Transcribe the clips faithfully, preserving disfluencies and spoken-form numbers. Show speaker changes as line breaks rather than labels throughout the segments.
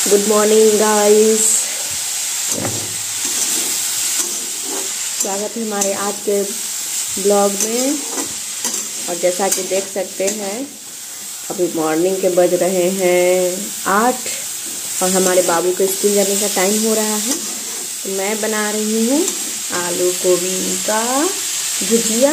Good morning guys, स्वागत है हमारे आज के ब्लॉग में। और जैसा कि देख सकते हैं अभी मॉर्निंग के बज रहे हैं आठ और हमारे बाबू के स्कूल जाने का टाइम हो रहा है। तो मैं बना रही हूँ आलू गोभी का भुजिया।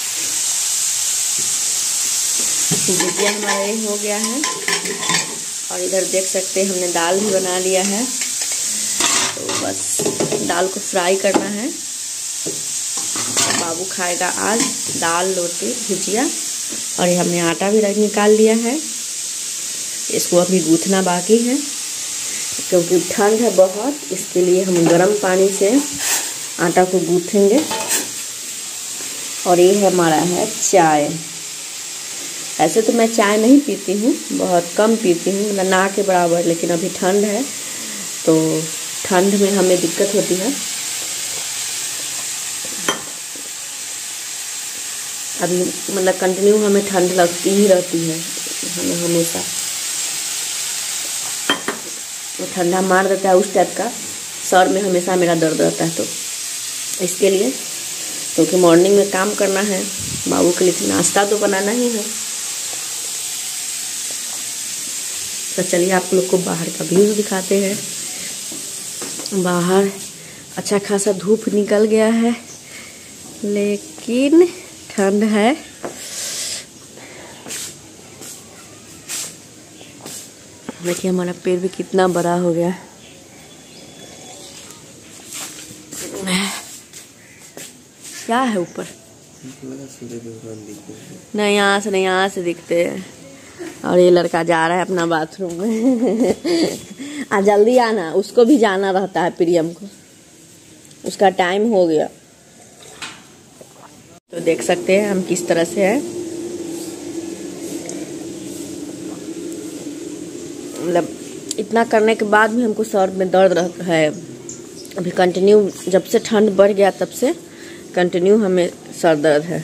भुजिया हमारा ये हो गया है और इधर देख सकते हैं हमने दाल भी बना लिया है। तो बस दाल को फ्राई करना है। बाबू खाएगा आज दाल रोटी भुजिया। और ये हमने आटा भी निकाल लिया है, इसको अभी गूँथना बाकी है क्योंकि ठंड है बहुत, इसके लिए हम गर्म पानी से आटा को गूँथेंगे। और ये हमारा है चाय। ऐसे तो मैं चाय नहीं पीती हूँ, बहुत कम पीती हूँ, मतलब ना के बराबर, लेकिन अभी ठंड है तो ठंड में हमें दिक्कत होती है। अभी मतलब कंटिन्यू हमें ठंड लगती ही रहती है, हमें हमेशा वो ठंडा मार देता है उस टाइप का। सर में हमेशा मेरा दर्द रहता है, तो इसके लिए क्योंकि मॉर्निंग में काम करना है, बाबू के लिए नाश्ता तो बनाना ही है। तो चलिए आप लोग को बाहर का व्यूज़ दिखाते हैं। बाहर अच्छा खासा धूप निकल गया है लेकिन ठंड है। देखिए हमारा पेड़ भी कितना बड़ा हो गया। क्या है ऊपर? नहीं, यहाँ से नहीं, यहाँ से दिखते हैं। और ये लड़का जा रहा है अपना बाथरूम में। आ जल्दी आना, उसको भी जाना रहता है, प्रियम को, उसका टाइम हो गया। तो देख सकते हैं हम किस तरह से है, मतलब इतना करने के बाद भी हमको सर में दर्द रहता है। अभी कंटिन्यू जब से ठंड बढ़ गया तब से कंटिन्यू हमें सर दर्द है।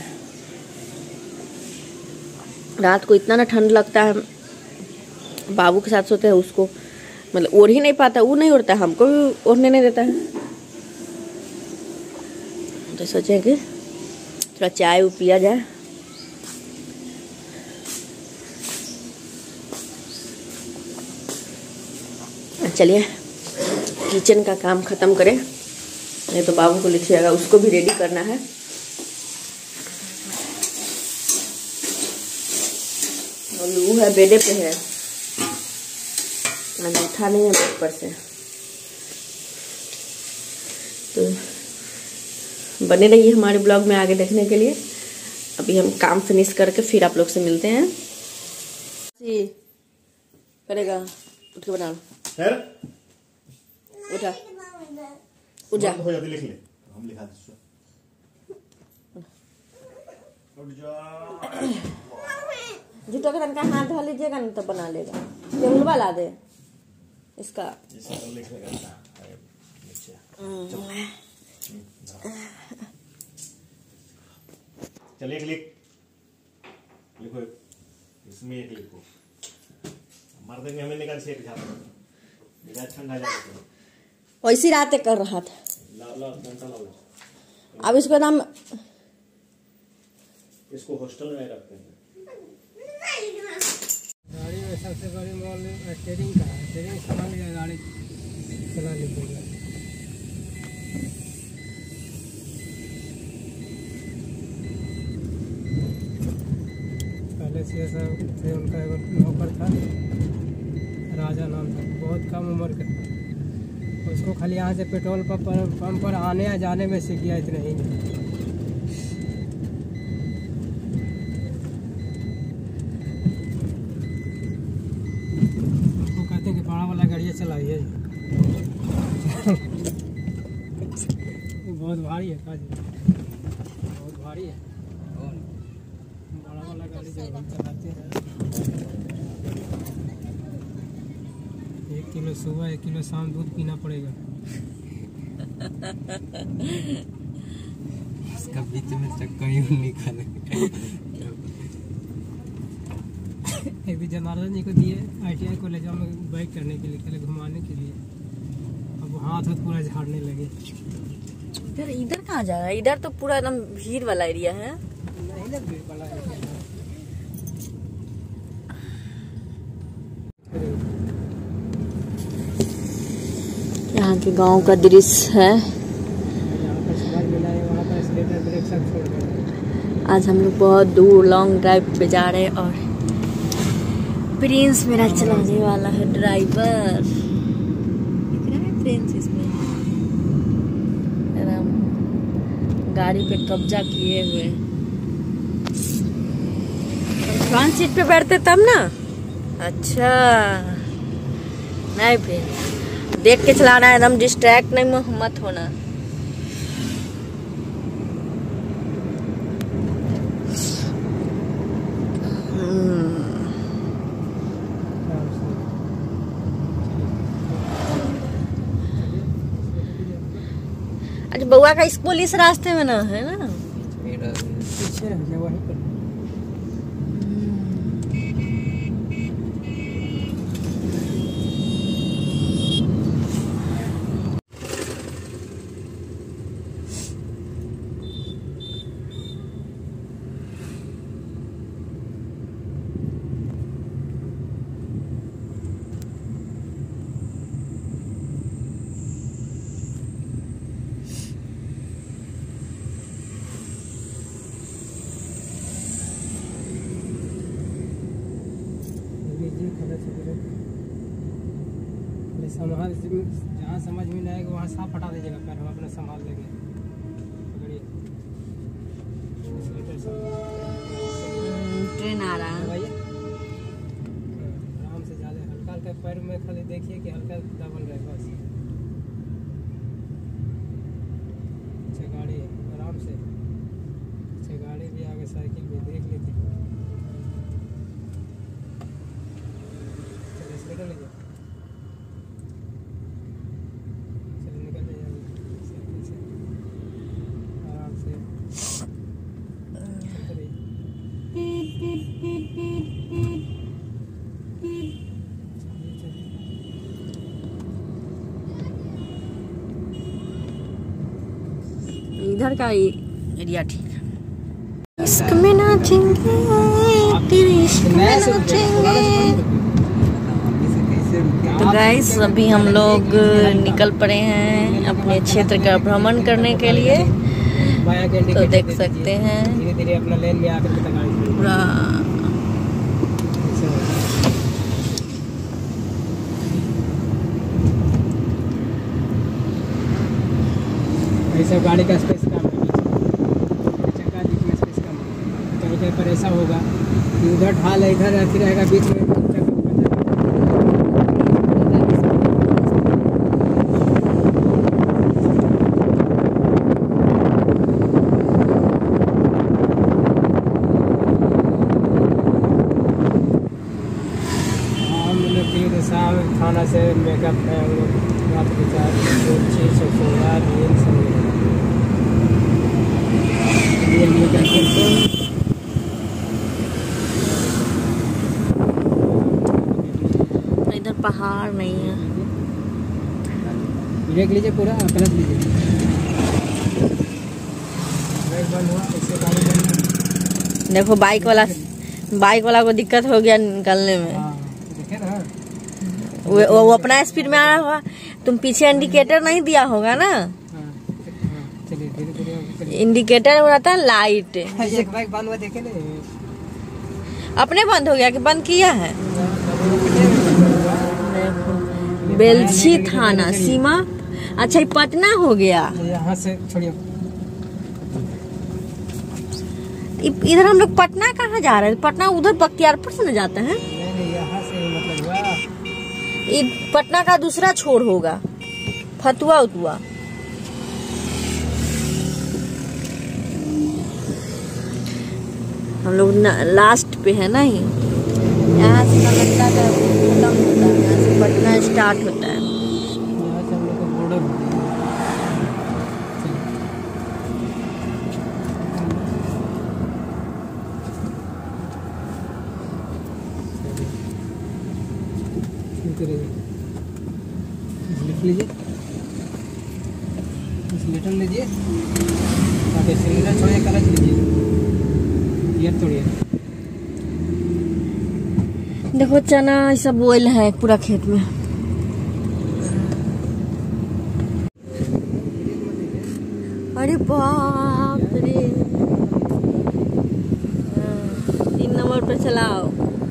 रात को इतना ना ठंड लगता है, बाबू के साथ सोते हैं, उसको मतलब ओढ़ ही नहीं पाता, वो नहीं ओढ़ता, हमको भी ओढ़ने नहीं देता है। तो सोचे कि थोड़ा चाय पिया जाए। चलिए किचन का काम खत्म करें, नहीं तो बाबू को लिखिएगा, उसको भी रेडी करना है। और लू है बेडे पे है, उठा नहीं है ऊपर से। तो बने रहिए हमारे ब्लॉग में आगे देखने के लिए। अभी हम काम फिनिश करके फिर आप लोग से मिलते हैं। जी करेगा, उठ के बना लो। उठा उठ जा, हो जाती, लिख ले, हम लिखा दे। उठ जा, जूता का तनका हाथ धो लीजिएगा ना तो बना लेगा। टेबल ला दे इसका,
चलिए लिख लिखो, इसमें एक लिखो, मार देंगे हमें, निकाल से एक झाड़ ठंडा जाएगा।
वैसी रातें कर रहा था।
ला ला घंटा ला।
अब इसको नाम,
इसको हॉस्टल में रखते हैं।
गाड़ी में सबसे बड़ी मॉल स्टीयरिंग का है, स्टीयरिंग संभाल लिया, गाड़ी चला लीजिएगा। पहले से ऐसा थे, उनका एक नौकर था, राजा नाम था, बहुत कम उम्र का। उसको खाली यहाँ से पेट्रोल पंप पर पंप पर आने या जाने में सीख गया, इतना ही नहीं। उसको कहते हैं कि बड़ा वाला गाड़ियाँ चलाइए। बहुत भारी है काजी, बहुत भारी है। बड़ा वाला गाड़ी जब हम चलाते हैं, एक किलो सुबह एक किलो शाम दूध पीना पड़ेगा। इसका बीच में चक्का ही निकाले। एक दिन जनार्दन जी को दिए आई टी आई कॉलेज में बाइक करने के लिए, पहले घुमाने के लिए। अब हाथ हाथ पूरा झाड़ने लगे।
इधर इधर कहाँ जा रहा है? इधर तो पूरा एकदम भीड़ वाला एरिया है।
नहीं ना भीड़ वाला है।
यहाँ के गांव का दृश्य है।
यहाँ पर समझ मिला है, वहाँ पर एक्सीलेटर ब्रेक सब छोड़ गए।
आज हम लोग बहुत दूर लॉन्ग ड्राइव पे जा रहे हैं और प्रिंस मेरा चलाने वाला है ड्राइवर। दिख रहा है प्रिंस इसमें एकदम गाड़ी पे कब्जा किए हुए। फ्रंट सीट पे बैठते तब ना। अच्छा नहीं प्रिंस, देख के चलाना है, एकदम डिस्ट्रैक्ट नहीं मत होना। अच्छा बउआ का स्कूल इस रास्ते में ना है ना?
पीछे है वहीं पर। संभाल, जहाँ समझ में नहीं आएगा वहाँ साफ हटा दीजिएगा, पैर हम अपना संभाल लेंगे।
ट्रेन आ रहा है।
आराम से ज़्यादा हल्का हल्का पैर में खाली देखिए कि हल्का दबल रहे बस। अच्छा गाड़ी आराम से, अच्छा गाड़ी भी आगे साइकिल भी देख लेते। चलिए निकल लीजिए, चलिए निकल लीजिए साइकिल से आराम से।
इधर का एरिया ठीक है। इश्क में नाचेंगे, तेरे इश्क में नाचेंगे। तो गाइस अभी हम लोग निकल पड़े हैं अपने क्षेत्र का भ्रमण करने के लिए। तो देख सकते हैं
धीरे धीरे अपना लेन में आकर के गाड़ी
पूरा
ऐसा गाड़ी का स्पेस कम है, चक्का बीच में स्पेस कम है। कहीं कहीं पर ऐसा होगा कि उधर ढाल है, इधर ऐसी रहेगा, बीच में थाना से मेकअप है हम लोग रात के चार छः सौ सोलह दिन सब
इधर पहाड़ नहीं है।
ब्रेक लीजिए पूरा, क्लच लीजिए, ब्रेक बंद हुआ इससे गाड़ी बंद।
देखो बाइक वाला बाइक वाला को दिक्कत हो गया निकलने में।
हाँ देखे ना,
वो, वो अपना स्पीड में आ रहा होगा, तुम पीछे इंडिकेटर नहीं दिया होगा ना।
चलिए धीरे धीरे
इंडिकेटर हो रहता है लाइट।
एक बाइक बंद हुआ देखे नहीं,
अपने बंद हो गया कि बंद किया है? बेलछी थाना सीमा। अच्छा ये पटना हो गया।
यहाँ से छोड़िए,
इधर हम लोग पटना कहाँ जा रहे हैं? पटना उधर बख्तियारपुर से न जाते हैं।
नहीं नहीं यहाँ से मतलब हुआ।
ये पटना का दूसरा छोर होगा, फतुआ उतुआ। हम लोग लास्ट पे है ना, ही यहाँ से नालंदा का खत्म होता है, यहाँ से पटना स्टार्ट होता है।
यहाँ से हम लोग का बॉर्डर होता है। न्यूट्रल लीजिए, ताकि सिलेंडर छोड़िए, क्लच लीजिए, गियर तोड़िए।
देखो चना ऐसा बोल है पूरा खेत में। अरे बाप रे, तीन नंबर पे चलाओ।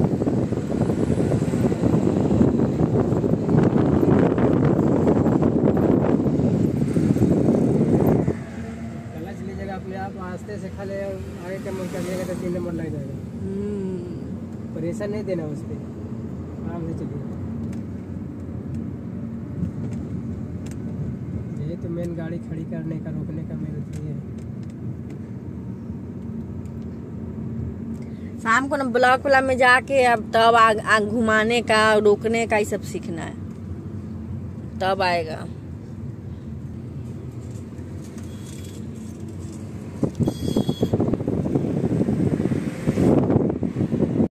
क्लच लीजिएगा अपने आप, आस्ते से खाली आगे का मुड़ करिएगा तो तीन नंबर लग जाएगा। प्रेशर नहीं देना उस पर, आराम से चलिए। ये तो मेन गाड़ी खड़ी करने का, रोकने का मेन ये है।
शाम को ना ब्लॉक वाला में जाके अब तब आग, आग घुमाने का, रोकने का, ये सब सीखना है, तब आएगा।